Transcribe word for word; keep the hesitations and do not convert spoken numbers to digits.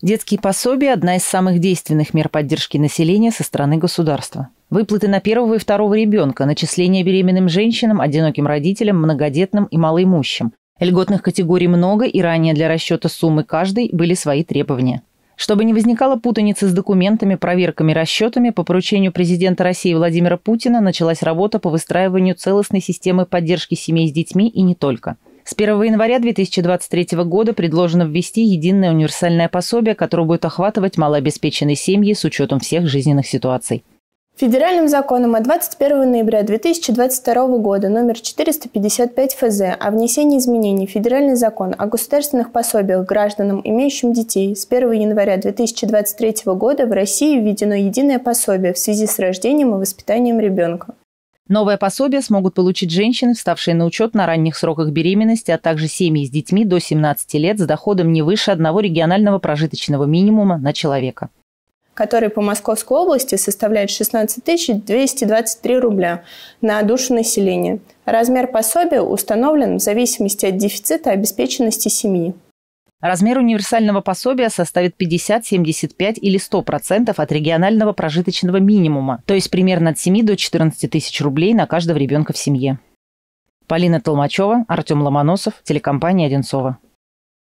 Детские пособия – одна из самых действенных мер поддержки населения со стороны государства. Выплаты на первого и второго ребенка, начисления беременным женщинам, одиноким родителям, многодетным и малоимущим. Льготных категорий много, и ранее для расчета суммы каждой были свои требования. Чтобы не возникало путаницы с документами, проверками, расчетами, по поручению президента России Владимира Путина началась работа по выстраиванию целостной системы поддержки семей с детьми и не только. С первого января две тысячи двадцать третьего года предложено ввести единое универсальное пособие, которое будет охватывать малообеспеченные семьи с учетом всех жизненных ситуаций. Федеральным законом от двадцать первого ноября две тысячи двадцать второго года номер четыреста пятьдесят пять эф зэ о внесении изменений в Федеральный закон о государственных пособиях гражданам, имеющим детей, с первого января две тысячи двадцать третьего года в России введено единое пособие в связи с рождением и воспитанием ребенка. Новое пособие смогут получить женщины, вставшие на учет на ранних сроках беременности, а также семьи с детьми до семнадцати лет с доходом не выше одного регионального прожиточного минимума на человека, который по Московской области составляет шестнадцать тысяч двести двадцать три рубля на душу населения. Размер пособия установлен в зависимости от дефицита обеспеченности семьи. Размер универсального пособия составит пятьдесят, семьдесят пять или сто процентов от регионального прожиточного минимума, то есть примерно от семи до четырнадцати тысяч рублей на каждого ребенка в семье. Полина Толмачева, Артем Ломоносов, телекомпания «Одинцово».